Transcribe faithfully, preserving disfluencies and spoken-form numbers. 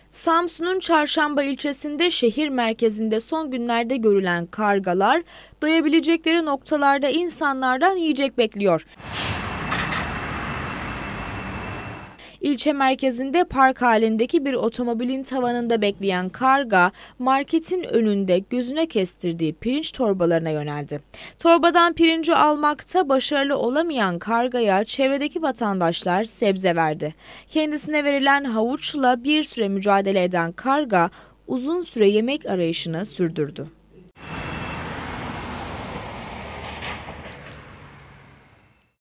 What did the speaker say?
Samsun'un Çarşamba ilçesinde şehir merkezinde son günlerde görülen kargalar doyabilecekleri noktalarda insanlardan yiyecek bekliyor. İlçe merkezinde park halindeki bir otomobilin tavanında bekleyen karga, marketin önünde gözüne kestirdiği pirinç torbalarına yöneldi. Torbadan pirinci almakta başarılı olamayan kargaya çevredeki vatandaşlar sebze verdi. Kendisine verilen havuçla bir süre mücadele eden karga uzun süre yemek arayışını sürdürdü.